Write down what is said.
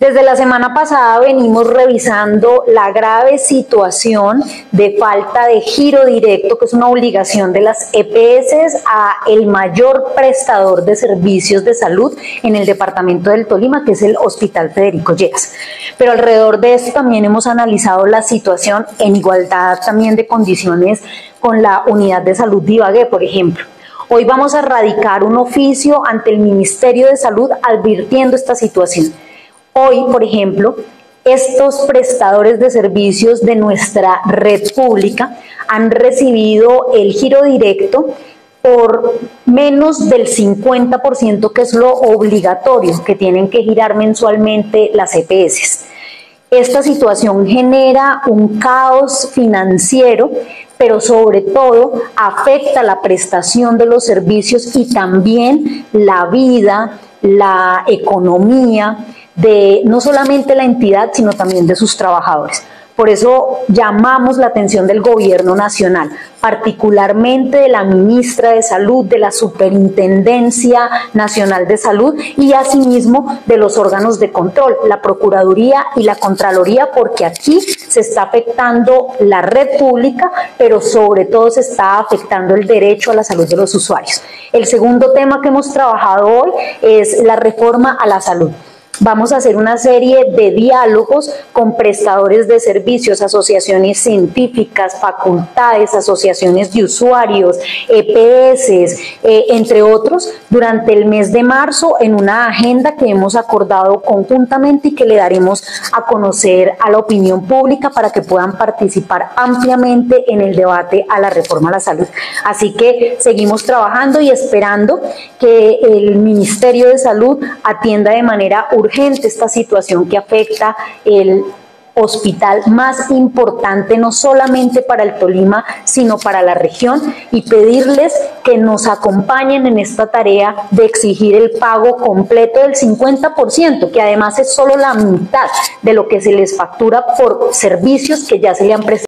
Desde la semana pasada venimos revisando la grave situación de falta de giro directo, que es una obligación de las EPS a el mayor prestador de servicios de salud en el departamento del Tolima, que es el Hospital Federico Lleras. Pero alrededor de esto también hemos analizado la situación en igualdad también de condiciones con la unidad de salud de Ibagué, por ejemplo. Hoy vamos a radicar un oficio ante el Ministerio de Salud advirtiendo esta situación. Hoy, por ejemplo, estos prestadores de servicios de nuestra red pública han recibido el giro directo por menos del 50%, que es lo obligatorio que tienen que girar mensualmente las EPS. Esta situación genera un caos financiero, pero sobre todo afecta la prestación de los servicios y también la vida, la economía de no solamente la entidad, sino también de sus trabajadores. Por eso llamamos la atención del Gobierno Nacional, particularmente de la Ministra de Salud, de la Superintendencia Nacional de Salud y asimismo de los órganos de control, la Procuraduría y la Contraloría, porque aquí se está afectando la red pública, pero sobre todo se está afectando el derecho a la salud de los usuarios. El segundo tema que hemos trabajado hoy es la reforma a la salud. Vamos a hacer una serie de diálogos con prestadores de servicios, asociaciones científicas, facultades, asociaciones de usuarios, EPS, entre otros, durante el mes de marzo en una agenda que hemos acordado conjuntamente y que le daremos a conocer a la opinión pública para que puedan participar ampliamente en el debate a la reforma a la salud. Así que seguimos trabajando y esperando que el Ministerio de Salud atienda de manera urgente esta situación que afecta el hospital más importante no solamente para el Tolima, sino para la región, y pedirles que nos acompañen en esta tarea de exigir el pago completo del 50%, que además es solo la mitad de lo que se les factura por servicios que ya se le han prestado.